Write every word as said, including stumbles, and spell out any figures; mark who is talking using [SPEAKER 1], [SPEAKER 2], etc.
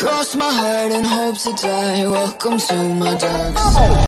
[SPEAKER 1] Cross my heart and hope to die. Welcome to my dark side.